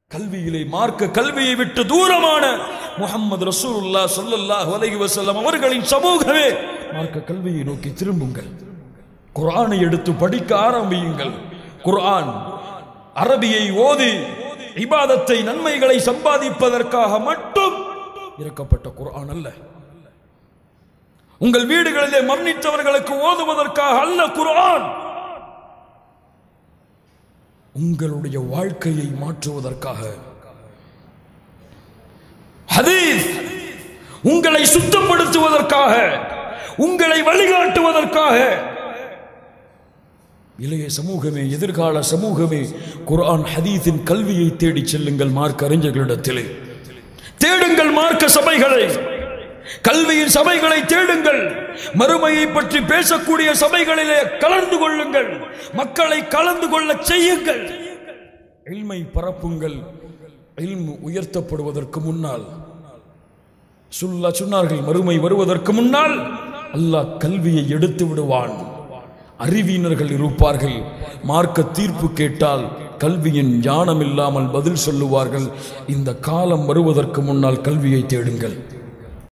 கல்வியிலே மார்க்க கல்வியை விட்டு தூரமான முஹம்மது ரசூலுல்லாஹ் ஸல்லல்லாஹு அலைஹி வஸல்லம் அவர்களின் சமூகமே மார்க்க கல்வியை நோக்கி திரும்புங்கள். குர்ஆனை எடுத்து படிக்க ஆரம்பியுங்கள். குர்ஆன் அரபியை ஓதி இபாதத்தை நன்மைகளை சம்பாதிப்பதற்காக மட்டும் இறக்கப்பட்ட குர்ஆன் அல்ல. உங்கள் வீடுகளிலே மரணித்தவர்களுக்கு ஓதுவதற்காக அல்ல குர்ஆன். உங்களுடைய வாழ்க்கையை மாற்றுவதற்காக. ஹதீஸ் உங்களை சுத்தப்படுத்துவதற்காக, உங்களை வழிகாட்டுவதற்காக. இளைய சமூகமே, எதிர்கால சமூகமே, குர்ஆன் ஹதீஸின் கல்வியை தேடி செல்லுங்கள். மார்க்க அறிஞர்களிடத்திலே தேடுங்கள். மார்க்க சபைகளை, கல்வியின் சபைகளை தேடுங்கள். மறுமையை பற்றி பேசக்கூடிய சபைகளிலே கலந்து கொள்ளுங்கள். மக்களை கலந்து கொள்ள செய்யுங்கள். இல்மை பரப்புங்கள். இல்மு உயர்த்தப்படுவதற்கு முன்னால் சொன்னார்கள், மறுமை வருவதற்கு முன்னால் அல்லாஹ் கல்வியை எடுத்து விடுவான். அறிவியினர்கள் இருப்பார்கள். மார்க்க தீர்ப்பு கேட்டால் கல்வியின் ஞானம் இல்லாமல் பதில் சொல்லுவார்கள். இந்த காலம் வருவதற்கு முன்னால் கல்வியை தேடுங்கள்.